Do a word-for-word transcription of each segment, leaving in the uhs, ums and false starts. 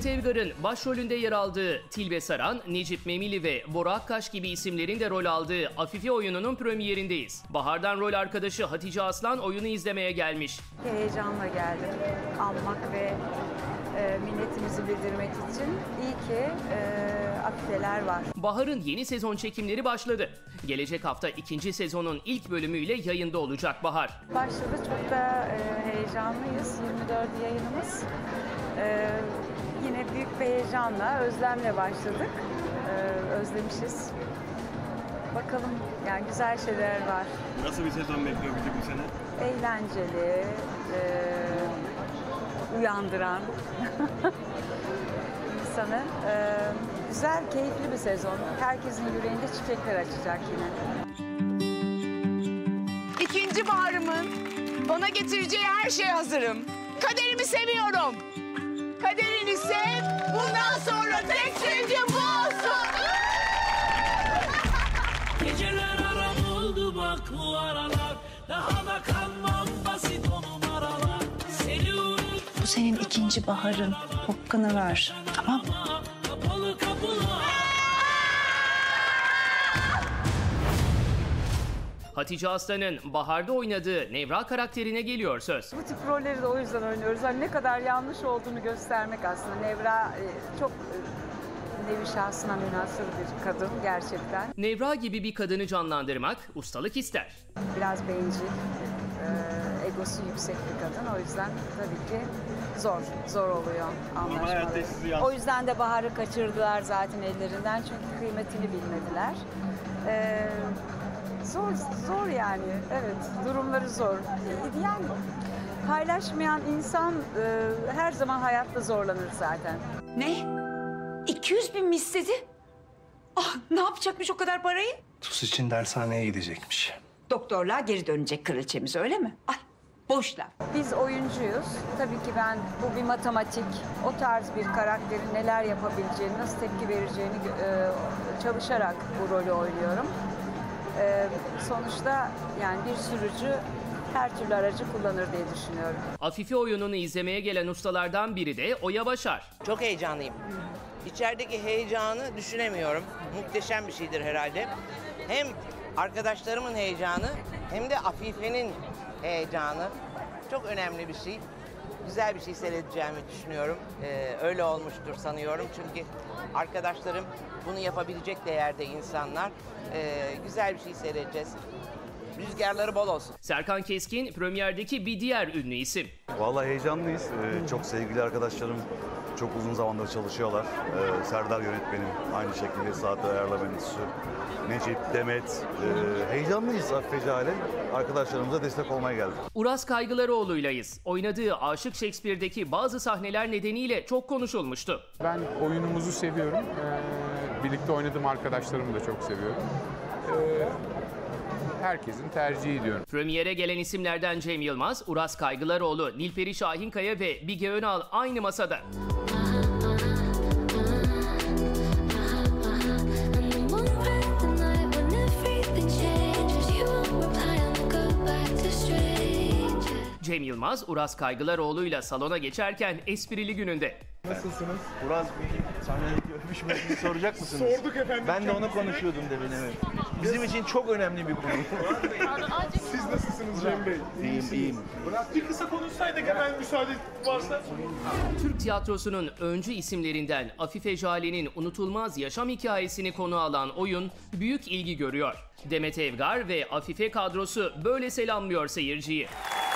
Demet Evgar'ın başrolünde yer aldığı Tilbe Saran, Necip Memili ve Bora Akkaş gibi isimlerin de rol aldığı Afife oyununun premierindeyiz. Bahar'dan rol arkadaşı Hatice Aslan oyunu izlemeye gelmiş. Heyecanla geldim. Almak ve e, minnetimizi bildirmek için iyi ki e, Afife'ler var. Bahar'ın yeni sezon çekimleri başladı. Gelecek hafta ikinci sezonun ilk bölümüyle yayında olacak Bahar. Başladı, çok da e, heyecanlıyız. yirmi dört yayınımız. E, yine büyük bir heyecanla, özlemle başladık. E, özlemişiz. Bakalım, yani güzel şeyler var. Nasıl bir sezon bekliyor bizi bu sene? Eğlenceli, e, uyandıran insanı. E, güzel, keyifli bir sezon. Herkesin yüreğinde çiçekler açacak yine. İkinci baharımın bana getireceği her şeye hazırım. Kaderimi seviyorum. Kaderini sev, bundan sonra tek sevdiğim bu olsun. Geceler aram oldu bak bu aralar, daha da kalmam basit o numaralar. Seni unut. Bu senin ikinci baharın, hakkını ver, tamam mı? Kapalı kapılar. Hatice Aslan'ın Bahar'da oynadığı Nevra karakterine geliyor söz. Bu tip rolleri de o yüzden oynuyoruz. Hani ne kadar yanlış olduğunu göstermek aslında. Nevra e, çok e, nevi şahsına münhasır bir kadın gerçekten. Nevra gibi bir kadını canlandırmak ustalık ister. Biraz bencil, e, egosu yüksek bir kadın. O yüzden tabii ki zor, zor oluyor anlaşmaları. O yüzden de Bahar'ı kaçırdılar zaten ellerinden. Çünkü kıymetini bilmediler. E, Zor, zor yani. Evet, durumları zor. Yani paylaşmayan insan e, her zaman hayatta zorlanır zaten. Ne? iki yüz bin mi istedi? Ah, ne yapacakmış o kadar parayı? Tuz için dershaneye gidecekmiş. Doktorluğa geri dönecek kraliçemiz, öyle mi? Ay, boş laf. Biz oyuncuyuz. Tabii ki ben bu bir matematik. O tarz bir karakterin neler yapabileceğini, nasıl tepki vereceğini e, çalışarak bu rolü oynuyorum. Ee, sonuçta yani bir sürücü her türlü aracı kullanır diye düşünüyorum. Afife oyununu izlemeye gelen ustalardan biri de Oya Başar. Çok heyecanlıyım. İçerideki heyecanı düşünemiyorum. Muhteşem bir şeydir herhalde. Hem arkadaşlarımın heyecanı hem de Afife'nin heyecanı. Çok önemli bir şey. Güzel bir şey seyredeceğimi düşünüyorum. Ee, öyle olmuştur sanıyorum. Çünkü arkadaşlarım bunu yapabilecek değerde insanlar. Ee, güzel bir şey seyredeceğiz. Rüzgarları bol olsun. Serkan Keskin premierdeki bir diğer ünlü isim. Vallahi heyecanlıyız. Ee, çok sevgili arkadaşlarım çok uzun zamandır çalışıyorlar. Ee, Serdar yönetmenim aynı şekilde saatler ayarlama yöneticisi. Necip, Demet. Ee, heyecanlıyız Afife Jale. Arkadaşlarımıza destek olmaya geldik. Uras Kaygılaroğlu'ylayız. Oynadığı Aşık Shakespeare'deki bazı sahneler nedeniyle çok konuşulmuştu. Ben oyunumuzu seviyorum. Ee, birlikte oynadığım arkadaşlarımı da çok seviyorum. Ee, herkesin tercihi diyorum. Premiere gelen isimlerden Cem Yılmaz, Uras Kaygılaroğlu, Nilperi Şahinkaya ve Bige Önal aynı masada. Cem Yılmaz, Uras Kaygılaroğlu'yla salona geçerken esprili gününde. Nasılsınız? Uraz Bey'i sahnede görmüş müydünüz soracak mısınız? Sorduk efendim. Ben de onu konuşuyordum demin, evet. Bizim için çok önemli bir konu. Siz nasılsınız Cem Bey? İyiyim, iyiyim. Bir kısa konuşsaydık hemen müsaade varsa. Türk tiyatrosunun öncü isimlerinden Afife Jale'nin unutulmaz yaşam hikayesini konu alan oyun büyük ilgi görüyor. Demet Evgar ve Afife kadrosu böyle selamlıyor seyirciyi.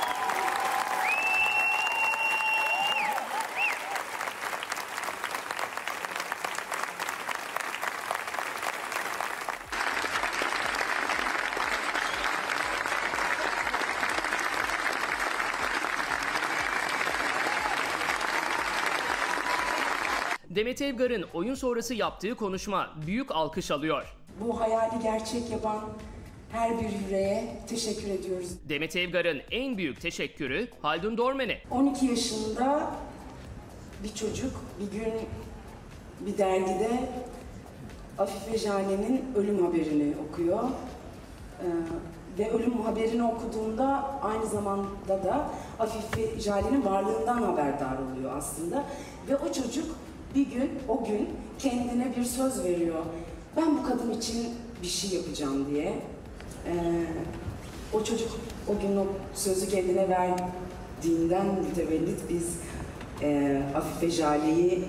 Demet Evgar'ın oyun sonrası yaptığı konuşma büyük alkış alıyor. Bu hayali gerçek yapan her bir yüreğe teşekkür ediyoruz. Demet Evgar'ın en büyük teşekkürü Haldun Dormen'e. on iki yaşında bir çocuk bir gün bir dergide Afife Jale'nin ölüm haberini okuyor. Ee, ve ölüm haberini okuduğunda aynı zamanda da Afife Jale'nin varlığından haberdar oluyor aslında. Ve o çocuk bir gün, o gün kendine bir söz veriyor. Ben bu kadın için bir şey yapacağım diye. Ee, o çocuk o gün o sözü kendine verdiğinden mütevellit biz e, Afife Jale'yi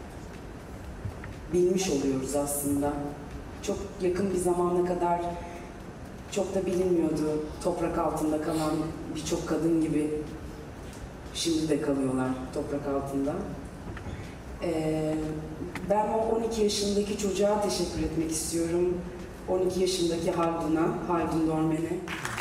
bilmiş oluyoruz aslında. Çok yakın bir zamana kadar çok da bilinmiyordu. Toprak altında kalan birçok kadın gibi şimdi de kalıyorlar toprak altında. Ee, ben o on iki yaşındaki çocuğa teşekkür etmek istiyorum. on iki yaşındaki Haldun'a, Haldun Dormen'e.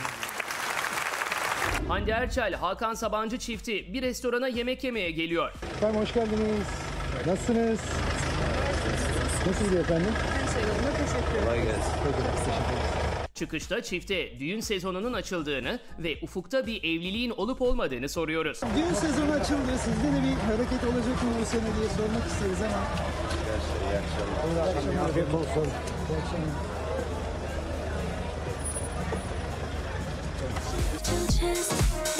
Hande Erçel, Hakan Sabancı çifti bir restorana yemek yemeye geliyor. Efendim hoş geldiniz. Nasılsınız? Nasılsınız efendim? Kolay gelsin. Çıkışta çifte düğün sezonunun açıldığını ve ufukta bir evliliğin olup olmadığını soruyoruz. Düğün sezonu açıldı. Sizde de bir hareket olacak mı bu sene diye sormak isteriz ama. İyi akşamlar. İyi akşamlar. Afiyet olsun. İyi akşamlar. Just